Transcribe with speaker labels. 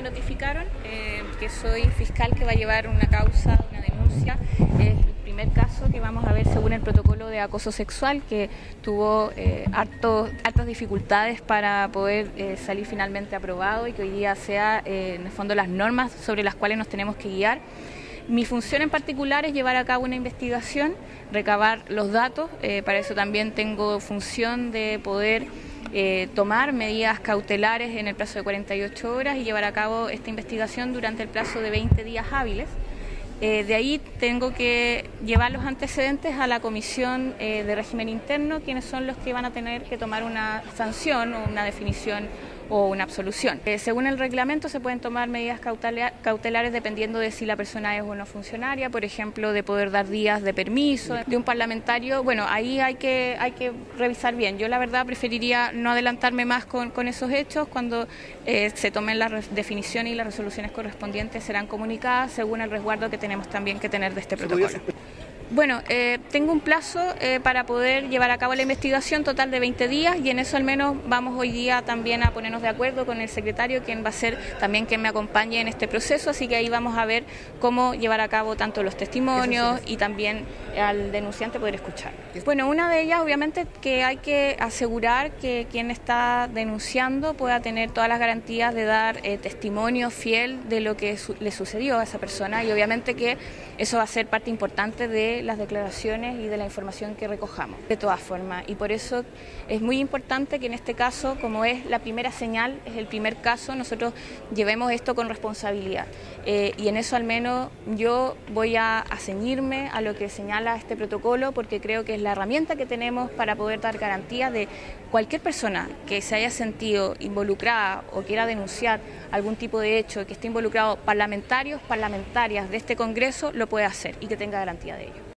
Speaker 1: notificaron que soy fiscal que va a llevar una causa, una denuncia. Es el primer caso que vamos a ver según el protocolo de acoso sexual, que tuvo hartas dificultades para poder salir finalmente aprobado y que hoy día sea en el fondo las normas sobre las cuales nos tenemos que guiar. Mi función en particular es llevar a cabo una investigación, recabar los datos, para eso también tengo función de poder tomar medidas cautelares en el plazo de 48 horas y llevar a cabo esta investigación durante el plazo de 20 días hábiles. De ahí tengo que llevar los antecedentes a la Comisión de Régimen Interno, quienes son los que van a tener que tomar una sanción o una definición o una absolución. Según el reglamento se pueden tomar medidas cautelares dependiendo de si la persona es o no funcionaria, por ejemplo, de poder dar días de permiso. De un parlamentario, bueno, ahí hay que revisar bien. Yo la verdad preferiría no adelantarme más con esos hechos. Cuando se tomen las definiciones y las resoluciones correspondientes serán comunicadas según el resguardo que tenemos también que tener de este protocolo. Bueno, tengo un plazo para poder llevar a cabo la investigación total de 20 días y en eso al menos vamos hoy día también a ponernos de acuerdo con el secretario, quien va a ser también quien me acompañe en este proceso, así que ahí vamos a ver cómo llevar a cabo tanto los testimonios y también al denunciante poder escuchar. Bueno, una de ellas obviamente que hay que asegurar que quien está denunciando pueda tener todas las garantías de dar testimonio fiel de lo que le sucedió a esa persona y obviamente que eso va a ser parte importante de las declaraciones y de la información que recojamos, de todas formas, y por eso es muy importante que en este caso, como es la primera señal, es el primer caso, nosotros llevemos esto con responsabilidad y en eso al menos yo voy a ceñirme a lo que señala este protocolo porque creo que es la herramienta que tenemos para poder dar garantía de cualquier persona que se haya sentido involucrada o quiera denunciar algún tipo de hecho que esté involucrado parlamentarios, parlamentarias de este Congreso, lo puede hacer y que tenga garantía de ello.